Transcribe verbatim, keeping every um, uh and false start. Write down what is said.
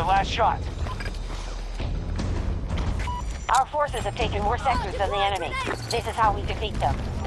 last shot. Our forces have taken more sectors than the enemy. This is how we defeat them.